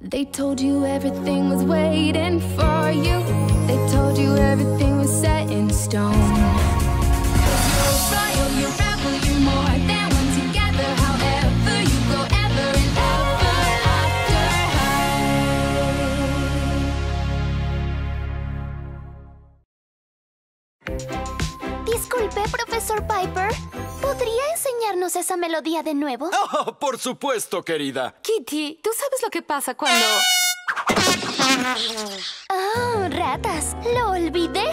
They told you everything was waiting for you. They told you everything was set in stone. 'Cause you're royal, you're rebel, you're more than one together. However you go, ever and ever after high. Disculpe, profesor Piper. ¿Podría enseñarnos esa melodía de nuevo? ¡Oh, por supuesto, querida! Kitty, ¿tú sabes lo que pasa cuando...? Oh, ratas. Lo olvidé.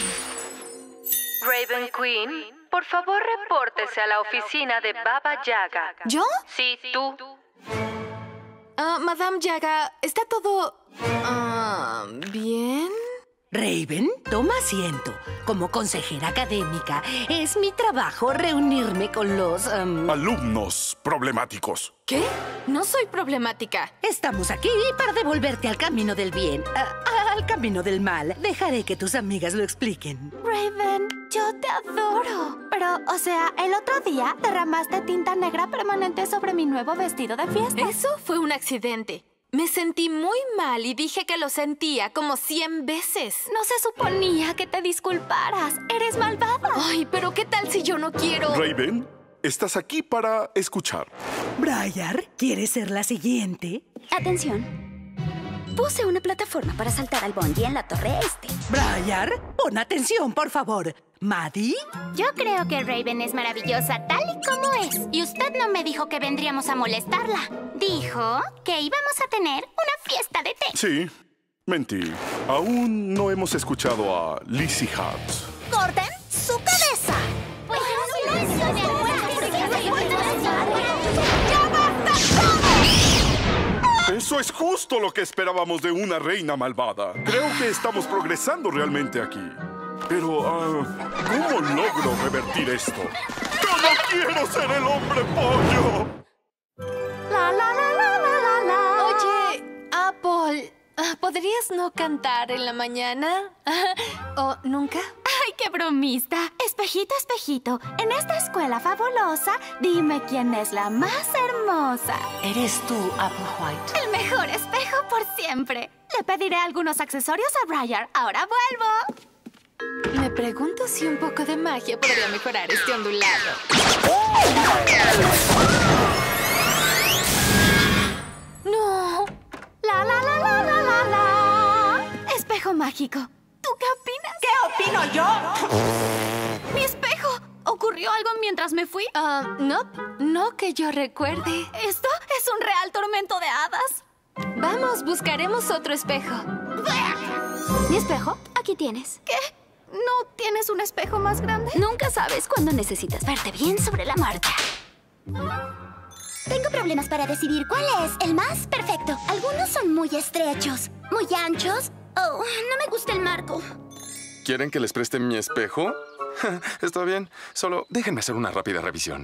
Raven Queen, por favor repórtese a la oficina de Baba Yaga. ¿Yo? Sí, tú. Madame Yaga, ¿está todo... bien? Raven, toma asiento. Como consejera académica, es mi trabajo reunirme con los... alumnos problemáticos. ¿Qué? No soy problemática. Estamos aquí para devolverte al camino del bien, al camino del mal. Dejaré que tus amigas lo expliquen. Raven, yo te adoro. Pero, o sea, el otro día derramaste tinta negra permanente sobre mi nuevo vestido de fiesta. Eso fue un accidente. Me sentí muy mal y dije que lo sentía como 100 veces. No se suponía que te disculparas. Eres malvada. Ay, pero ¿qué tal si yo no quiero? Raven, estás aquí para escuchar. Briar, ¿quieres ser la siguiente? Atención. Puse una plataforma para saltar al bondi en la torre este. Briar, pon atención, por favor. ¿Maddie? Yo creo que Raven es maravillosa tal y como es. Y usted no me dijo que vendríamos a molestarla. Dijo que íbamos a tener una fiesta de té. Sí, mentí. Aún no hemos escuchado a Lizzie Hart. ¡Corten su cabeza! Pues ¡ya basta todo! Eso es justo lo que esperábamos de una reina malvada. Creo que estamos progresando realmente aquí. Pero, ¿cómo logro revertir esto? ¡Yo no quiero ser el hombre pollo! La, la, la, la, la, la, la. Oye, Apple, ¿podrías no cantar en la mañana? ¿O nunca? ¡Ay, qué bromista! Espejito, espejito, en esta escuela fabulosa, dime quién es la más hermosa. Eres tú, Applewhite. El mejor espejo por siempre. Le pediré algunos accesorios a Briar. Ahora vuelvo. Me pregunto si un poco de magia podría mejorar este ondulado. ¡No! La, la, la, la, la, la, la. Espejo mágico. ¿Tú qué opinas? ¿Qué opino yo? ¡Mi espejo! ¿Ocurrió algo mientras me fui? No que yo recuerde. ¿Esto es un real tormento de hadas? Vamos, buscaremos otro espejo. ¿Mi espejo? Aquí tienes. ¿Qué? ¿No tienes un espejo más grande? Nunca sabes cuándo necesitas verte bien sobre la marcha. Tengo problemas para decidir cuál es el más perfecto. Algunos son muy estrechos, muy anchos. Oh, no me gusta el marco. ¿Quieren que les preste mi espejo? Está bien. Solo déjenme hacer una rápida revisión.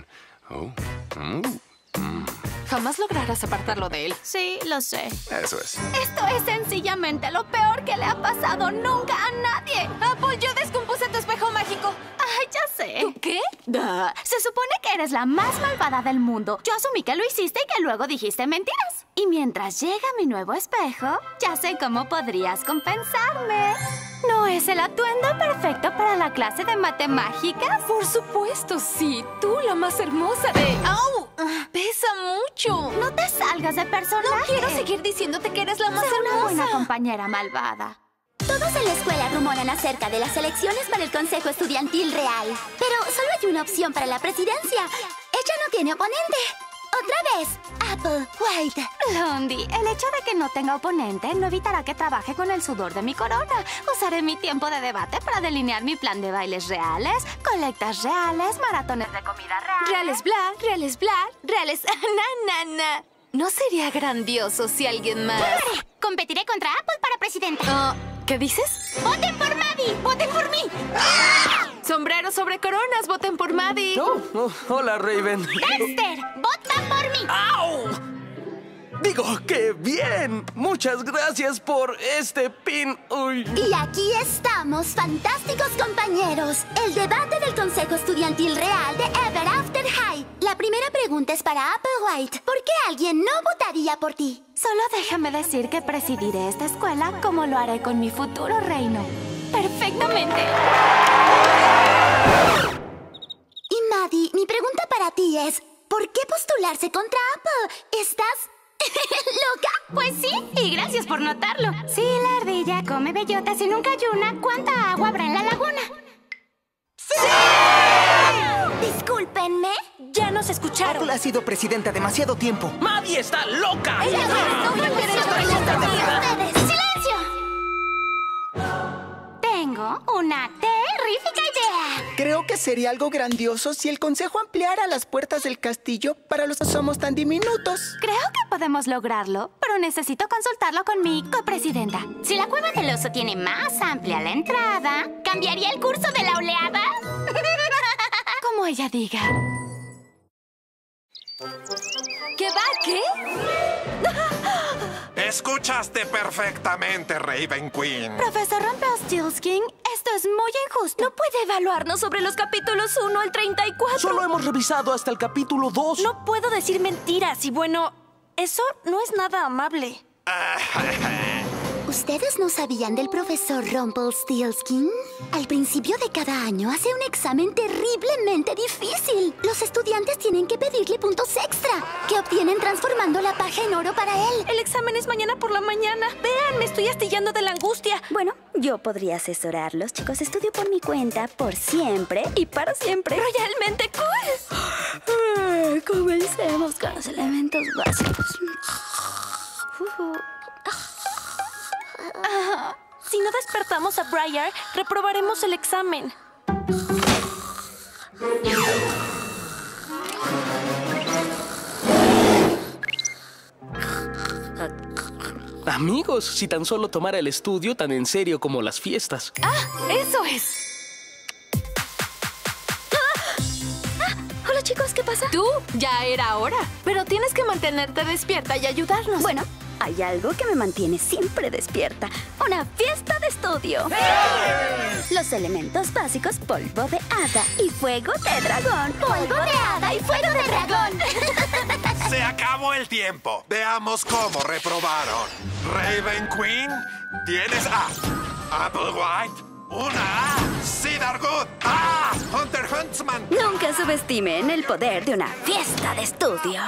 Jamás lograrás apartarlo de él. Sí, lo sé. Eso es. Esto es sencillamente lo peor que le ha pasado nunca a nadie. Apple, yo descompuse tu espejo mágico. Ay, ya sé. ¿Tú qué? Se supone que eres la más malvada del mundo. Yo asumí que lo hiciste y que luego dijiste mentiras. Y mientras llega mi nuevo espejo, ya sé cómo podrías compensarme. ¿No es el atuendo perfecto para la clase de matemáticas? Por supuesto, sí. Tú, la más hermosa de... ¡Au! Pesa mucho. No te salgas de personaje. No quiero seguir diciéndote que eres la más Sé una hermosa. buena compañera malvada. Todos en la escuela rumoran acerca de las elecciones para el Consejo Estudiantil Real. Pero solo hay una opción para la presidencia. Ella no tiene oponente. ¡Otra vez! Applewhite. Blondie, el hecho de que no tenga oponente no evitará que trabaje con el sudor de mi corona. Usaré mi tiempo de debate para delinear mi plan de bailes reales, colectas reales, maratones de comida real. Reales reales... na. ¿No sería grandioso si alguien más...? Competiré contra Apple para presidenta. ¿Qué dices? ¡Voten por Maddie! ¡Voten por mí! Sombrero sobre coronas, voten por Maddie. Hola, Raven. ¡Dexter! ¡Vota por mí! ¡Au! Digo que bien. Muchas gracias por este pin. Uy. Y aquí estamos, fantásticos compañeros. El debate del Consejo Estudiantil Real de Ever After High. La primera pregunta es para Applewhite. ¿Por qué alguien no votaría por ti? Solo déjame decir que presidiré esta escuela como lo haré con mi futuro reino. ¡Perfectamente! Y Maddie, mi pregunta para ti es, ¿por qué postularse contra Apple? ¿Estás loca? Pues sí, y gracias por notarlo. Si la ardilla come bellotas y nunca ayuna, ¿cuánta agua habrá en la laguna? ¡Sí! Discúlpenme. Ya nos escucharon. Apple ha sido presidenta demasiado tiempo. ¡Maddie está loca! ¡Silencio! Tengo una terrífica idea. Creo que sería algo grandioso si el consejo ampliara las puertas del castillo para los que somos tan diminutos. Creo que podemos lograrlo, pero necesito consultarlo con mi copresidenta. Si la cueva del oso tiene más amplia la entrada, ¿cambiaría el curso de la oleada? Como ella diga. ¿Qué va? ¿Qué? Escuchaste perfectamente, Raven Queen. Profesor Rumpelstiltskin, esto es muy injusto. ¿No puede evaluarnos sobre los capítulos 1 al 34? Solo hemos revisado hasta el capítulo 2. No puedo decir mentiras y bueno, eso no es nada amable. ¿Ustedes no sabían del profesor Rumpelstiltskin? Al principio de cada año hace un examen terriblemente difícil. Los estudiantes tienen que pedirle puntos extra, que obtienen transformando la paja en oro para él. El examen es mañana por la mañana. Vean, me estoy astillando de la angustia. Bueno, yo podría asesorarlos, chicos. Estudio por mi cuenta, por siempre y para siempre. ¡Royalmente cool! Comencemos con los elementos básicos. Si no despertamos a Briar, reprobaremos el examen. Amigos, si tan solo tomara el estudio tan en serio como las fiestas. ¡Ah! ¡Eso es! Hola, chicos, ¿qué pasa? Tú, ya era hora. Pero tienes que mantenerte despierta y ayudarnos. Bueno, hay algo que me mantiene siempre despierta. Una fiesta de estudio. Los elementos básicos, polvo de hada y fuego de dragón. ¡Polvo de hada y fuego de dragón! Se acabó el tiempo. Veamos cómo reprobaron. Raven Queen, tienes A. Applewhite, una A. Cedargood, A. Hunter Huntsman. Nunca subestimen el poder de una fiesta de estudio.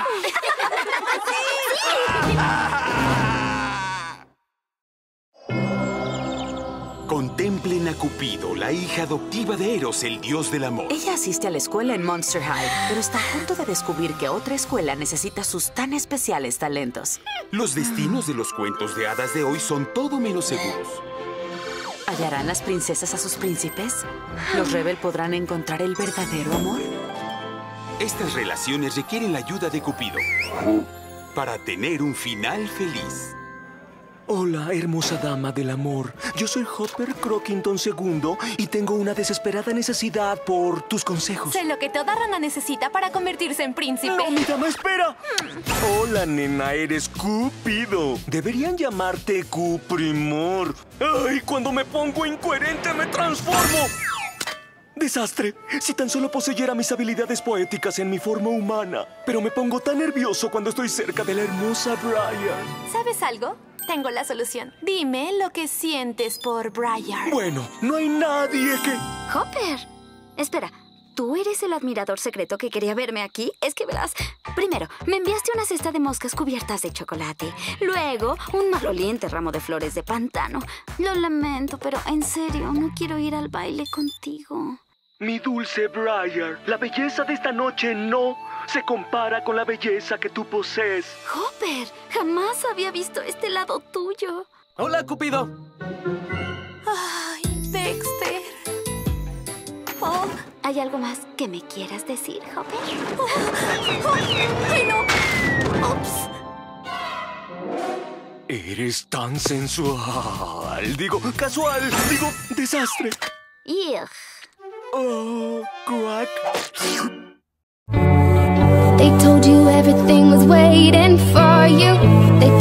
Contemplen a Cupido, la hija adoptiva de Eros, el dios del amor. Ella asiste a la escuela en Monster High, pero está a punto de descubrir que otra escuela necesita sus tan especiales talentos. Los destinos de los cuentos de hadas de hoy son todo menos seguros. ¿Hallarán las princesas a sus príncipes? ¿Los Rebel podrán encontrar el verdadero amor? Estas relaciones requieren la ayuda de Cupido para tener un final feliz. Hola, hermosa dama del amor. Yo soy Hopper Crockington II y tengo una desesperada necesidad por tus consejos. Sé lo que toda rana necesita para convertirse en príncipe. ¡No, mi dama, espera! Hola, nena, eres Cupido. Deberían llamarte Cuprimor. ¡Ay, cuando me pongo incoherente me transformo! ¡Desastre! Si tan solo poseyera mis habilidades poéticas en mi forma humana. Pero me pongo tan nervioso cuando estoy cerca de la hermosa Briar. ¿Sabes algo? Tengo la solución. Dime lo que sientes por Briar. Bueno, no hay nadie que... Hopper, espera. ¿Tú eres el admirador secreto que quería verme aquí? Es que verás, primero, me enviaste una cesta de moscas cubiertas de chocolate. Luego, un maloliente ramo de flores de pantano. Lo lamento, pero en serio, no quiero ir al baile contigo. Mi dulce Briar, la belleza de esta noche no se compara con la belleza que tú posees. Hopper, jamás había visto este lado tuyo. Hola, Cupido. Ay, Dexter. Oh. ¿Hay algo más que me quieras decir, Hopper? ¡Ay, no! ¡Ups! Eres tan sensual. Digo, casual. Digo, desastre. Ugh. Oh, quack. They told you everything was waiting for you. They